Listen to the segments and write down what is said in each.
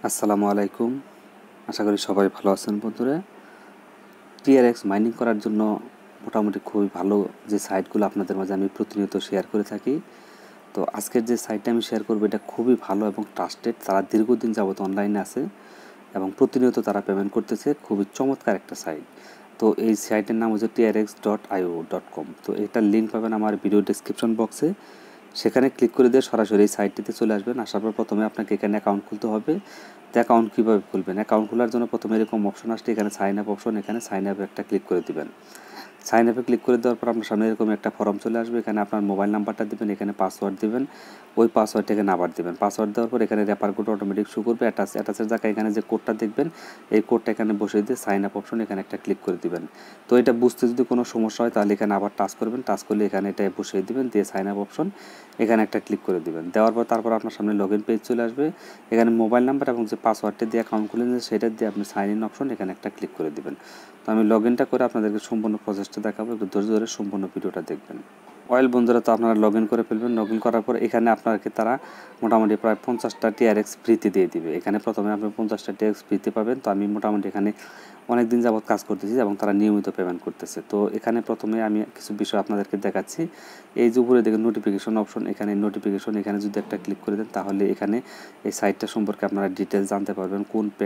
আসসালামু আলাইকুম। আশা করি সবাই ভালো আছেন বন্ধুরা। টিআরএক্স মাইনিং করার জন্য মোটামুটি খুবই ভালো যে সাইটগুলো আপনাদের মাঝে আমি প্রতিনিয়ত শেয়ার করে থাকি। তো আজকের যে সাইটটা আমি শেয়ার করবো এটা খুবই ভালো এবং ট্রাস্টেড। তারা দীর্ঘদিন যাবত অনলাইনে আছে এবং প্রতিনিয়ত তারা পেমেন্ট করতেছে। খুবই চমৎকার একটা সাইট। তো এই সাইটের নাম হচ্ছে trx.io.com। তো এটার লিঙ্ক পাবেন আমার ভিডিও ডেসক্রিপশন বক্সে। সেখানে ক্লিক করে দিয়ে সরাসরি এই সাইটটিতে চলে আসবেন। আসার পর প্রথমে আপনাকে এখানে অ্যাকাউন্ট খুলতে হবে। তো অ্যাকাউন্ট কীভাবে খুলবেন? অ্যাকাউন্ট খোলার জন্য প্রথমে এরকম অপশন আসলে এখানে সাইন আপ অপশন, এখানে সাইন আপে একটা ক্লিক করে দিবেন। সাইন আপে ক্লিক করে দেওয়ার পর আপনার সামনে এরকম একটা ফর্ম চলে আসবে। এখানে আপনার মোবাইল নাম্বারটা দেবেন, এখানে পাসওয়ার্ড দেবেন, ওই পাসওয়ার্ডটা এখানে আবার দেবেন। পাসওয়ার্ড দেওয়ার পর এখানে রেফার কোড অটোমেটিক শো করবে। অ্যাটাচের জায়গায় এখানে যে কোডটা দেখবেন এই কোডটা এখানে বসিয়ে দিয়ে সাইন আপ অপশন এখানে একটা ক্লিক করে দিবেন। তো এটা বুঝতে যদি কোনো সমস্যা হয় তাহলে এখানে আবার টাচ করবেন, টাচ করলে এখানে এটা বসিয়ে দিবেন, দিয়ে সাইন আপ অপশন এখানে একটা ক্লিক করে দিবেন। দেওয়ার পর তারপর আপনার সামনে লগ ইন পেজ চলে আসবে। এখানে মোবাইল নাম্বার এবং যে পাসওয়ার্ডটা দিয়ে অ্যাকাউন্ট খুলে নিয়ে সেটা দিয়ে আপনি সাইন ইন অপশন এখানে একটা ক্লিক করে দিবেন। তো আমি লগ ইনটা করে আপনাদেরকে সম্পূর্ণ প্রসেসটা দেখাবো, একটু ধৈর্য ধরে সম্পূর্ণ ভিডিওটা দেখবেন। বন্ধুরা, তো আপনারা লগ ইন করে ফেলবেন। লগ ইন করার পর এখানে আপনাকে তারা মোটামুটি প্রায় 50টা টিআরএক্স ফ্রিতে দিয়ে দিবে। এখানে প্রথমে আপনি 50টা টিআরএক্স ফ্রিতে পাবেন। তো আমি মোটামুটি এখানে অনেক দিন যাবত কাজ করতেছি এবং তারা নিয়মিত পেমেন্ট করতেছে। তো এখানে প্রথমে আমি কিছু বিষয় আপনাদেরকে দেখাচ্ছি। এই যে উপরে দেখেন নোটিফিকেশন অপশন, এখানে নোটিফিকেশন এখানে যদি একটা ক্লিক করে দেন তাহলে এখানে এই সাইটটা সম্পর্কে আপনারা ডিটেলস জানতে পারবেন।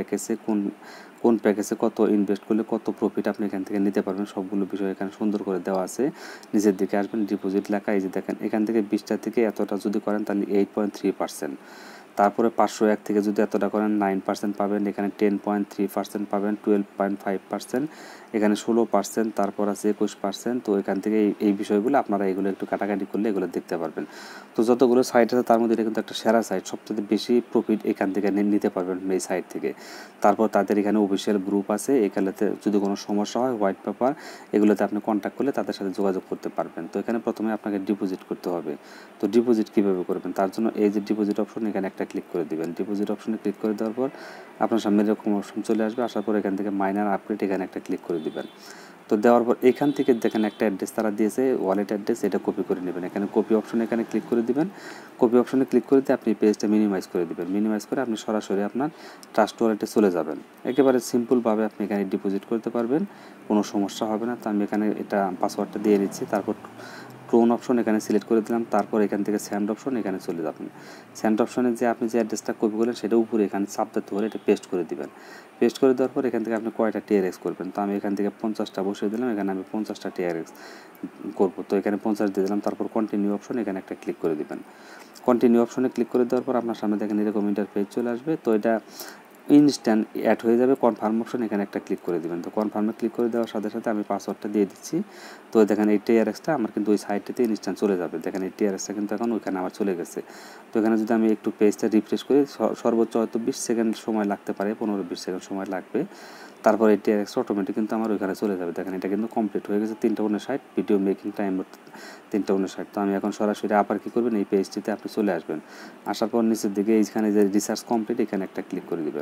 কোন প্যাকেজে কত ইনভেস্ট করলে কত প্রফিট আপনি এখান থেকে নিতে পারবেন, সবগুলো বিষয় এখানে সুন্দর করে দেওয়া আছে। নিচের দিকে আসবেন, ডিপোজিট লেখা, এই যে দেখেন এখান থেকে 20টা থেকে এতটা যদি করেন তাহলে 8.3%। তারপরে 501 থেকে যদি এতটা করেন 9% পাবেন। এখানে 10.3% পাবেন, 12.5%, এখানে 16%, তারপর আছে 21%। তো এখান থেকে এই বিষয়গুলো আপনারা এগুলো একটু কাটাকাটি করলে এগুলো দেখতে পারবেন। তো যতগুলো সাইট আছে তার মধ্যে এটা কিন্তু একটা সেরা সাইট, সবচেয়ে বেশি প্রফিট এখান থেকে নিতে পারবেন এই সাইট থেকে। তারপর তাদের এখানে অফিসিয়াল গ্রুপ আছে, এখানেতে যদি কোনো সমস্যা হয় হোয়াইট পেপার এগুলোতে আপনি কন্ট্যাক্ট করলে তাদের সাথে যোগাযোগ করতে পারবেন। তো এখানে প্রথমে আপনাকে ডিপোজিট করতে হবে। তো ডিপোজিট কীভাবে করবেন তার জন্য এই যে ডিপোজিট অপশন এখানে একটা ক্লিক করে দিবেন। ডিপোজিট অপশনে ক্লিক করে দেওয়ার পর আপনার সামনে এরকম অপশন চলে আসবে। আসার পর এখান থেকে মাইনার আপগ্রেড এখানে একটা ক্লিক করে দিবেন। তো দেওয়ার পর এখান থেকে দেখেন একটা অ্যাড্রেস তারা দিয়েছে, ওয়ালেট অ্যাড্রেস, এটা কপি করে নেবেন। এখানে কপি অপশনে এখানে ক্লিক করে দিবেন। কপি অপশনে ক্লিক করে দিয়ে আপনি পেজটা মিনিমাইজ করে দিবেন। মিনিমাইজ করে আপনি সরাসরি আপনার ট্রাস্ট ওয়ালেটে চলে যাবেন। একেবারে সিম্পলভাবে আপনি এখানে ডিপোজিট করতে পারবেন, কোনো সমস্যা হবে না। তো আমি এখানে এটা পাসওয়ার্ডটা দিয়ে নিচ্ছি। তারপর ক্লোন অপশন এখানে সিলেক্ট করে দিলাম। তারপর এখান থেকে সেন্ড অপশন এখানে চলে যাবেন। সেন্ড অপশনে যে আপনি যে অ্যাড্রেসটা কপি করলেন সেটা উপরে এখানে চাপতে ধরে এটা পেস্ট করে দিবেন। পেস্ট করে দেওয়ার পর এখান থেকে আপনি কয়টা টিআরএক্স করবেন। তো আমি এখান থেকে 50টা বসিয়ে দিলাম। এখানে আমি 50টা টিআরএক্স করবো। তো এখানে 50 দিয়ে দিলাম। তারপর কন্টিনিউ অপশন এখানে একটা ক্লিক করে দিবেন। কন্টিনিউ অপশনে ক্লিক করে দেওয়ার পর আপনার সামনে দেখেন এরকম ইন্টারফেস চলে আসবে। তো এটা ইনস্ট্যান্ট অ্যাড হয়ে যাবে। কনফার্ম অপশন এখানে একটা ক্লিক করে দেবেন। তো কনফার্মে ক্লিক করে দেওয়ার সাথে সাথে আমি পাসওয়ার্ডটা দিয়ে দিচ্ছি। তো দেখেন এই টিআরএক্সটা আমার কিন্তু ওই সাইটটিতে ইনস্ট্যান্ট চলে যাবে। দেখেন এই টিআরএক্সটা কিন্তু এখন ওইখানে আমার চলে গেছে। তো এখানে যদি আমি একটু পেজটা রিফ্রেশ করি, সর্বোচ্চ হয়তো 20 সেকেন্ড সময় লাগতে পারে, 15-20 সেকেন্ড সময় লাগবে। তারপর এই টিআরএক্স অটোমেটিক কিন্তু আমার ওইখানে চলে যাবে। দেখেন এটা কিন্তু কমপ্লিট হয়ে গেছে। 3:59 ভিডিও মেকিং টাইম 3:59। তো আমি এখন সরাসরি আবার কী করবেন, এই পেজটিতে আপনি চলে আসবেন। আসার পর নিচের দিকে এইখানে যে রিসার্চ কমপ্লিট এখানে একটা ক্লিক করে দিবেন।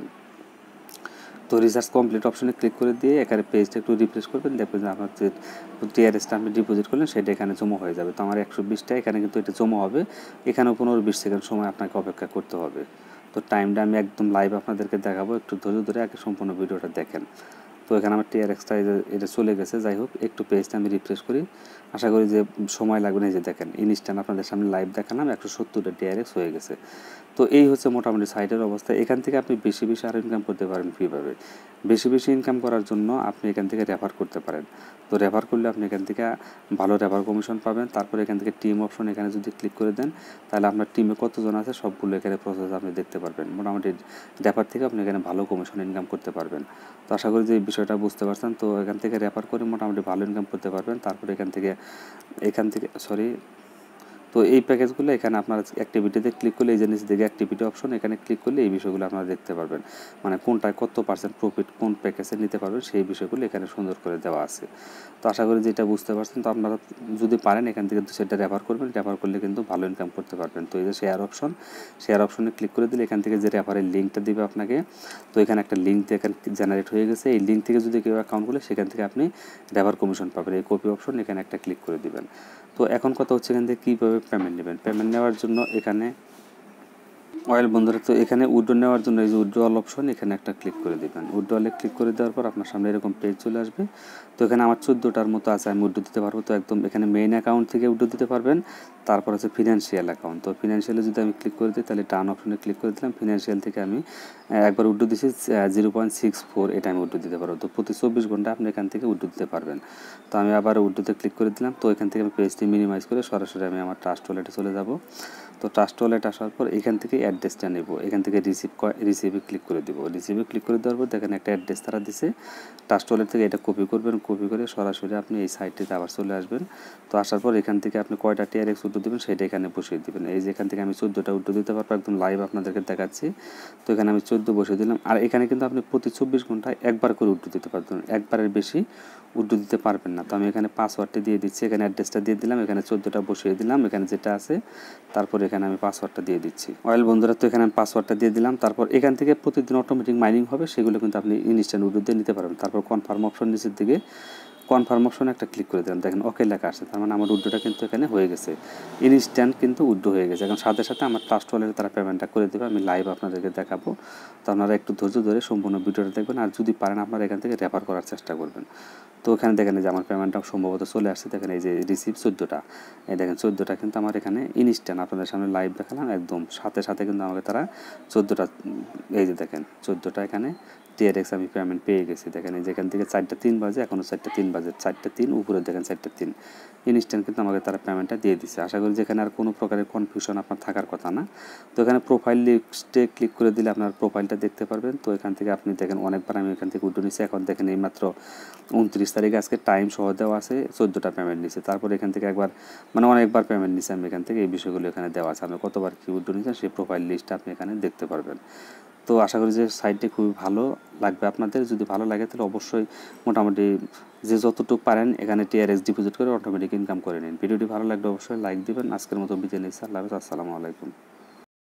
তো রিসার্চ কমপ্লিট অপশনে ক্লিক করে দিয়ে এখানে পেজটা একটু রিফ্রেশ করবেন। দেখবেন যে আপনার যে টিআরএসটা আপনি ডিপোজিট করলেন সেটা এখানে জমা হয়ে যাবে। তো আমার 120টা এখানে কিন্তু এটা জমা হবে। এখানেও 15-20 সেকেন্ড সময় আপনাকে অপেক্ষা করতে হবে। তো টাইমটা আমি একদম লাইভ আপনাদেরকে দেখাবো, একটু ধৈর্য ধরে আগে সম্পূর্ণ ভিডিওটা দেখেন। তো এখানে আমার টিআরএক্সটা এটা চলে গেছে। যাই হোক, একটু পেজটা আমি রিফ্রেশ করি, আশা করি যে সময় লাগবে না। যে দেখেন ইনস্ট্যান্ট আপনাদের সামনে লাইভ দেখালাম, 170টা টিআরএক্স হয়ে গেছে। তো এই হচ্ছে মোটামুটি সাইটের অবস্থা। এখান থেকে আপনি বেশি বেশি আরও ইনকাম করতে পারেন। কীভাবে বেশি বেশি ইনকাম করার জন্য আপনি এখান থেকে রেফার করতে পারেন। তো রেফার করলে আপনি এখান থেকে ভালো রেফার কমিশন পাবেন। তারপরে এখান থেকে টিম অপশন এখানে যদি ক্লিক করে দেন তাহলে আপনার টিমে কতজন আছে সবগুলো এখানে প্রসেস আপনি দেখতে পারবেন। মোটামুটি রেফার থেকে আপনি এখানে ভালো কমিশন ইনকাম করতে পারবেন। তো আশা করি যে এই বিষয়টা বুঝতে পারছেন। তো এখান থেকে রেফার করে মোটামুটি ভালো ইনকাম করতে পারবেন। তারপরে এখান থেকে তো এই প্যাকেজগুলো এখানে আপনার অ্যাক্টিভিটিতে ক্লিক করলে এই যে নিচে দিকে অ্যাক্টিভিটি অপশন এখানে ক্লিক করলে এই বিষয়গুলো আপনারা দেখতে পারবেন। মানে কোনটায় কত পার্সেন্ট প্রফিট কোন প্যাকেজে নিতে পারবেন সেই বিষয়গুলো এখানে সুন্দর করে দেওয়া আছে। তো আশা করি যে এটা বুঝতে পারছেন। তো আপনারা যদি পারেন এখান থেকে সেটা রেফার করবেন, রেফার করলে কিন্তু ভালো ইনকাম করতে পারবেন। তো এই যে শেয়ার অপশনে ক্লিক করে দিলে এখান থেকে যে রেফারের লিঙ্কটা দিবে আপনাকে, তো এখানে একটা লিঙ্ক এখানে জেনারেট হয়ে গেছে। এই লিঙ্ক থেকে যদি কেউ অ্যাকাউন্ট খুলে সেখান থেকে আপনি রেফার কমিশন পাবেন। এই কপি অপশন এখানে একটা ক্লিক করে দিবেন। তো এখন কথা হচ্ছে এখান থেকে কীভাবে পেমেন্ট নেবেন। পেমেন্ট নেওয়ার জন্য এখানে অয়েল বন্ধুরা, তো এখানে উইথড্র নেওয়ার জন্য এই যে উইথড্রয়াল অপশন, এখানে একটা ক্লিক করে দেবেন। উইথড্রয়ালে ক্লিক করে দেওয়ার পর আপনার সামনে এরকম পেজ চলে আসবে। তো এখানে আমার 14টার মতো আছে, আমি উইথড্র দিতে পারবো। তো একদম এখানে মেইন অ্যাকাউন্ট থেকে উইথড্র দিতে পারবেন। তারপর হচ্ছে ফিনান্সিয়াল অ্যাকাউন্ট। তো ফিনান্সিয়ালে যদি আমি ক্লিক করে দিই, তাহলে ডান অপশনে ক্লিক করে দিলাম। ফিনান্সিয়াল থেকে আমি একবার উইথড্র দিচ্ছি 0.64, এটা আমি উইথড্র দিতে পারবো। তো প্রতি 24 ঘন্টা আপনি এখান থেকে উইথড্র দিতে পারবেন। তো আমি আবার উইথড্রতে ক্লিক করে দিলাম। তো এখান থেকে আমি পেজটি মিনিমাইজ করে সরাসরি আমি আমার ট্রাস্ট ওয়ালেটে চলে যাব। তো ট্রাস্ট ওয়ালেট আসার পর এখান থেকে অ্যাড্রেসটা নেব, এখান থেকে রিসিভে ক্লিক করে দেবো। রিসিভে ক্লিক করে দেওয়ার পর দেখেন একটা অ্যাড্রেস তারা দিছে। ট্রাস্ট ওয়ালেট থেকে এটা কপি করবেন, কপি করে সরাসরি আপনি এই সাইটটিতে আবার চলে আসবেন। তো আসার পর এখান থেকে আপনি কয়টা TRX উইথড্র দেবেন সেটা এখানে বসিয়ে দেবেন। এই যে এখান থেকে আমি 14টা উইথড্র দিতে পারবো, একদম লাইভ আপনাদেরকে দেখাচ্ছি। তো এখানে আমি 14 বসিয়ে দিলাম। আর এখানে কিন্তু আপনি প্রতি 24 ঘন্টায় একবার করে উইথড্র দিতে পারবেন, একবারের বেশি উইথড্র দিতে পারবেন না। তো আমি এখানে পাসওয়ার্ডটা দিয়ে দিচ্ছি, এখানে অ্যাড্রেসটা দিয়ে দিলাম, এখানে 14টা বসিয়ে দিলাম, এখানে যেটা আছে। তারপর এখানে আমি পাসওয়ার্ডটা দিয়ে দিচ্ছি। অয়েল বন্ধুরা, তো এখানে আমি পাসওয়ার্ডটা দিয়ে দিলাম। তারপর এখান থেকে প্রতিদিন অটোমেটিক মাইনিং হবে, সেগুলো কিন্তু আপনি ইনস্ট্যান্ট উইথড্র দিয়ে নিতে পারবেন। তারপর কনফার্ম অপশন নিচের দিকে, কনফার্ম অপশনে একটা ক্লিক করে দিলাম। দেখেন ওকে লেখা আসছে, তার মানে আমার উইথড্রটা কিন্তু এখানে হয়ে গেছে, ইনস্ট্যান্ট কিন্তু উইথড্র হয়ে গেছে। এখন সাথে সাথে আমার ট্রাস্ট ওয়ালেটে তারা পেমেন্টটা করে দেবে, আমি লাইভ আপনাদেরকে দেখাবো। তো আপনারা একটু ধৈর্য ধরে সম্পূর্ণ ভিডিওটা দেখবেন, আর যদি পারেন আপনারা এখান থেকে রেফার করার চেষ্টা করবেন। তো এখানে দেখেন যে আমার পেমেন্টটা সম্ভবত চলে আসছে। দেখেন এই যে রিসিভ 14টা, এই দেখেন 14টা কিন্তু আমার এখানে ইনস্ট্যান্ট আপনাদের সামনে লাইভ দেখালাম, একদম সাথে সাথে কিন্তু আমাকে তারা 14টা, এই যে দেখেন 14টা এখানে TRX আমি পেমেন্ট পেয়ে গেছি। দেখেন এই যেখান থেকে 4:03 বাজে, এখনও 4:03 বাজে, 4:03 উপরে দেখেন 4:03 ইনস্ট্যান্ট কিন্তু আমাকে তারা পেমেন্টটা দিয়ে দিচ্ছে। আশা করি যেখানে আর কোনো প্রকারের কনফিউশন আপনার থাকার কথা না। তো এখানে প্রোফাইল লিস্টে ক্লিক করে দিলে আপনার প্রোফাইলটা দেখতে পারবেন। তো এখান থেকে আপনি দেখেন অনেকবার আমি এখান থেকে উইথড্র নিচ্ছি। এখন দেখেন এই মাত্র 29 তারিখে আজকে টাইম সহ দেওয়া আছে, 14টা পেমেন্ট নিচ্ছে। তারপর এখান থেকে একবার মানে অনেকবার পেমেন্ট নিচ্ছে আমি এখান থেকে, এই বিষয়গুলো এখানে দেওয়া আছে। আমি কতবার কি উইথড্র নিচ্ছেন সেই প্রোফাইল লিস্টটা আপনি এখানে দেখতে পারবেন। তো আশা করি যে সাইটটি খুবই ভালো লাগবে আপনাদের। যদি ভালো লাগে তাহলে অবশ্যই মোটামুটি যে যতটুকু পারেন এখানে TRX ডিপোজিট করে অটোমেটিক ইনকাম করে নিন। ভিডিওটি ভালো লাগলে অবশ্যই লাইক দিবেন। আজকের মতো বিদায় নিচ্ছি। আল্লাহ হাফেজ, আসসালামু আলাইকুম।